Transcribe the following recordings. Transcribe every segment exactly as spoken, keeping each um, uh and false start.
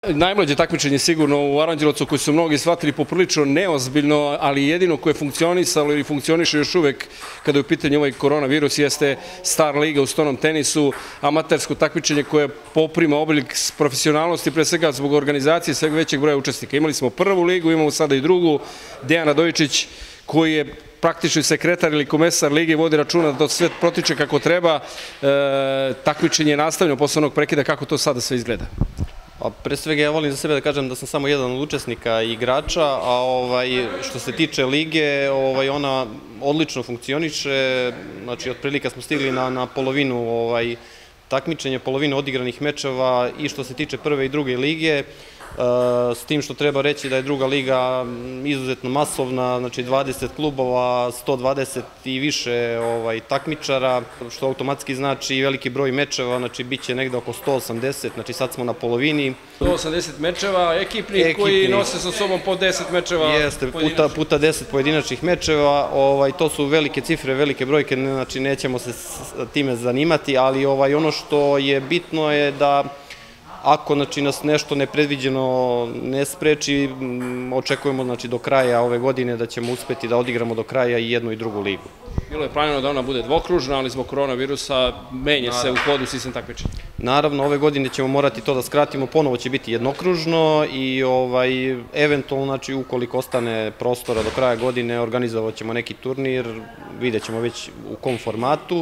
Najmlađe takmičenje sigurno u Aranđelovcu koji su mnogi shvatili poprilično neozbiljno, ali jedino koje je funkcionisalo ili funkcioniše još uvek kada je u pitanju ovaj koronavirus jeste Star Liga u stonom tenisu, amatersko takmičenje koje poprima oblik profesionalnosti, pre svega zbog organizacije svega većeg broja učesnika. Imali smo prvu ligu, imamo sada i drugu. Dejan Radojičić, koji je praktično sekretar ili komesar lige, vodi računa da to sve protiče kako treba. Takmičenje je nastavljeno posle onog prekida. Kako to sada sve izgleda? Pre svega ja volim za sebe da kažem da sam samo jedan od učesnika i igrača, a što se tiče lige, ona odlično funkcioniše, znači otprilike smo stigli na polovinu takmičenja, polovinu odigranih mečeva i što se tiče prve i druge lige, s tim što treba reći da je druga liga izuzetno masovna, znači dvadeset klubova, sto dvadeset i više takmičara, što automatski znači i veliki broj mečeva, znači bit će negde oko sto osamdeset, znači sad smo na polovini. sto osamdeset mečeva, ekipnih koji nose sa sobom po deset mečeva. Jeste, puta deset pojedinačnih mečeva, to su velike cifre, velike brojke, znači nećemo se time zanimati, ali ono što je bitno je da ako nas nešto nepredviđeno ne spreči, očekujemo do kraja ove godine da ćemo uspeti da odigramo do kraja i jednu i drugu ligu. Bilo je planirano da ona bude dvokružna, ali zbog koronavirusa menja se u hodu sistem takmičenja. Naravno, ove godine ćemo morati to da skratimo, ponovo će biti jednokružno i eventualno, ukoliko ostane prostora do kraja godine, organizovat ćemo neki turnir, vidjet ćemo već u kom formatu.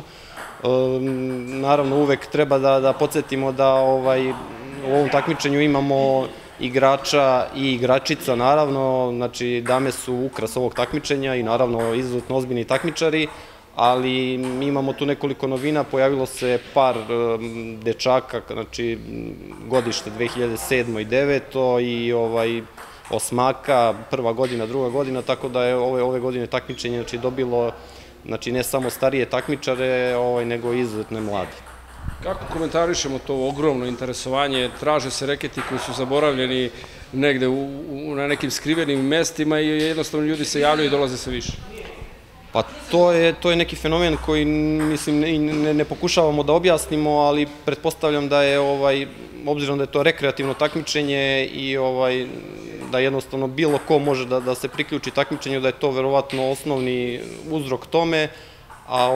Naravno, uvek treba da podsjetimo da u ovom takmičenju imamo igrača i igračica, naravno, znači dame su ukras ovog takmičenja i naravno izuzetno ozbiljni takmičari, ali imamo tu nekoliko novina, pojavilo se par dečaka, znači godište dve hiljade sedmo i deveto i osmaka, prva godina, druga godina, tako da je ove godine takmičenje dobilo ne samo starije takmičare, nego i izuzetno mladi. Kako komentarišemo to ogromno interesovanje? Traže se reketi koji su zaboravljeni negde na nekim skrivenim mestima i jednostavno ljudi se javljaju i dolaze sve više. Pa to je neki fenomen koji, mislim, ne pokušavamo da objasnimo, ali pretpostavljam da je, obzirom da je to rekreativno takmičenje i da jednostavno bilo ko može da se priključi takmičenju, da je to verovatno osnovni uzrok tome, a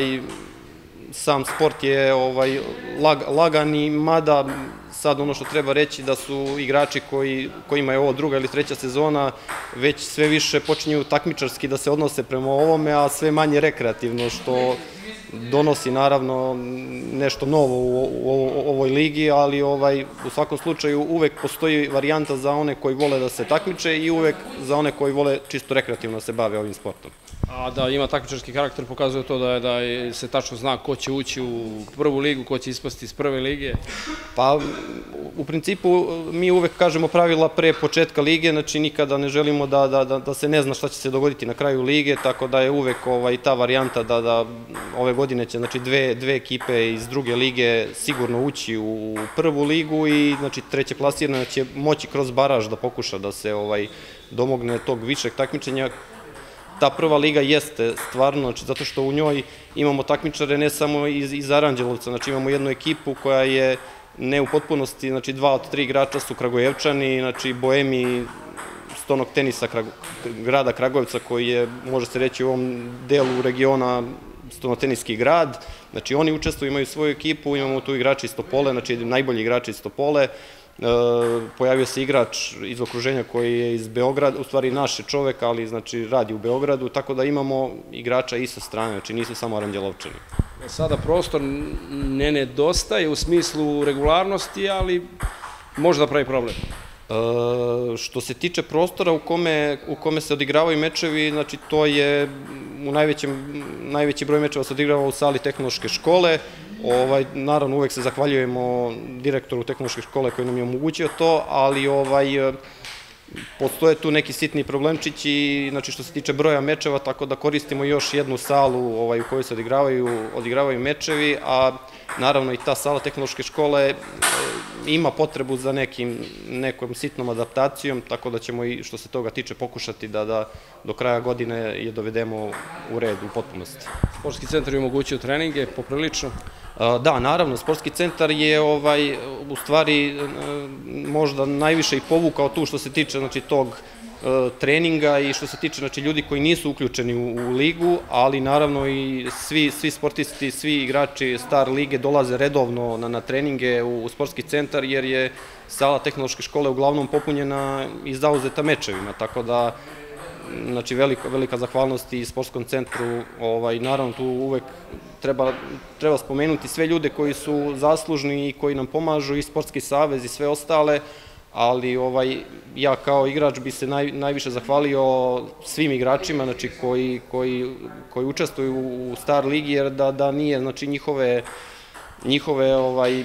sam sport je lagan i mada sad ono što treba reći da su igrači kojima je ovo druga ili treća sezona već sve više počinju takmičarski da se odnose prema ovome, a sve manje rekreativno, što donosi naravno nešto novo u ovoj ligi, ali u svakom slučaju uvek postoji varijanta za one koji vole da se takmiče i uvek za one koji vole čisto rekreativno da se bave ovim sportom. A da ima takmičarski karakter pokazuje to da se tačno zna ko će ući u prvu ligu, ko će ispasti iz prve lige? Pa u principu mi uvek kažemo pravila pre početka lige, znači nikada ne želimo da se ne zna šta će se dogoditi na kraju lige, tako da je uvek ta varijanta da ove godine će dve ekipe iz druge lige sigurno ući u prvu ligu i treće plasirana će moći kroz baraž da pokuša da se domogne tog višeg takmičenja. Ta prva liga jeste stvarno, zato što u njoj imamo takmičare ne samo iz Aranđelovca, znači imamo jednu ekipu koja je ne u potpunosti, znači dva od tri igrača su Kragujevčani, znači boemi stonog tenisa grada Kragujevca koji je, može se reći, u ovom delu regiona stonoteniski grad, znači oni učestvuju, imaju svoju ekipu, imamo tu igrači iz Topole, znači najbolji igrači iz Topole, pojavio se igrač iz okruženja koji je iz Beograda, u stvari naš je čovek, ali znači radi u Beogradu, tako da imamo igrača i sa strane, znači nisu samo Aranđelovčani. Sada prostor ne nedostaje u smislu regularnosti, ali može da pravi problem. Što se tiče prostora u kome se odigravaju mečevi, znači to je, najveći broj mečeva se odigrava u sali tehnološke škole, naravno uvek se zahvaljujemo direktoru tehnološke škole koji nam je omogućio to, ali postoje tu neki sitni problemčići, znači što se tiče broja mečeva, tako da koristimo još jednu salu u kojoj se odigravaju mečevi, a naravno i ta sala tehnološke škole ima potrebu za nekom sitnom adaptacijom, tako da ćemo i što se toga tiče pokušati da do kraja godine je dovedemo u red u potpunosti. Sportski centar je omogućio treninge, poprilično. Da, naravno, sportski centar je ovaj, u stvari možda najviše i povukao tu što se tiče znači, tog treninga i što se tiče znači, ljudi koji nisu uključeni u, u ligu, ali naravno i svi, svi sportisti, svi igrači Star lige dolaze redovno na, na treninge u, u sportski centar jer je sala tehnološke škole uglavnom popunjena i zauzeta mečevima, tako da znači velika, velika zahvalnost i sportskom centru, ovaj, naravno tu uvek treba, treba spomenuti sve ljude koji su zaslužni i koji nam pomažu i Sportski savez i sve ostale, ali ovaj, ja kao igrač bi se naj, najviše zahvalio svim igračima znači, koji, koji, koji učestvuju u Star ligi, jer da, da nije znači, njihove, njihove ovaj,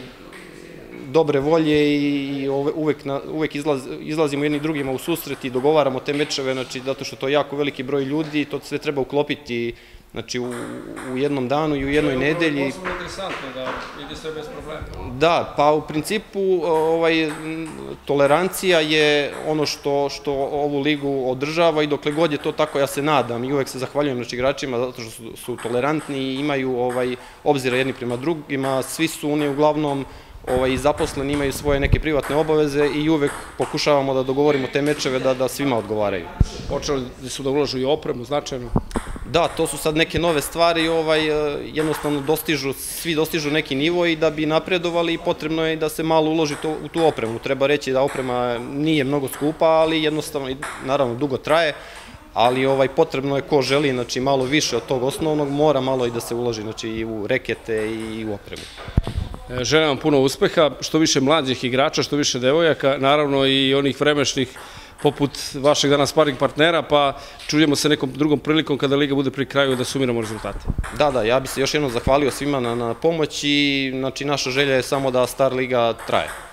dobre volje i uvek, na, uvek izlaz, izlazimo jedni drugima u susret i dogovaramo te mečeve, znači, zato što to je jako veliki broj ljudi i to sve treba uklopiti znači, u, u jednom danu i u jednoj nedelji. To je posebno interesantno da ide sve bez problema. Da, pa u principu ovaj, tolerancija je ono što, što ovu ligu održava i dokle god je to tako, ja se nadam i uvek se zahvaljujem znači, igračima zato što su, su tolerantni i imaju ovaj, obzira jedni prema drugima, svi su oni uglavnom Ovaj, zaposleni imaju svoje neke privatne obaveze i uvek pokušavamo da dogovorimo te mečeve da, da svima odgovaraju. Počeli su da ulažu i opremu značajno? Da, to su sad neke nove stvari, ovaj, jednostavno dostižu, svi dostižu neki nivo i da bi napredovali potrebno je da se malo uloži to, u tu opremu. Treba reći da oprema nije mnogo skupa, ali jednostavno, naravno, dugo traje, ali ovaj, potrebno je ko želi znači, malo više od tog osnovnog, mora malo i da se uloži znači, i u rekete i u opremu. Želim vam puno uspeha, što više mlađih igrača, što više devojaka, naravno i onih vremešnih poput vašeg danas sparing partnera, pa čujemo se nekom drugom prilikom kada liga bude pri kraju da sumiramo rezultate. Da, da, ja bih se još jednom zahvalio svima na, na pomoć i znači, naša želja je samo da Star liga traje.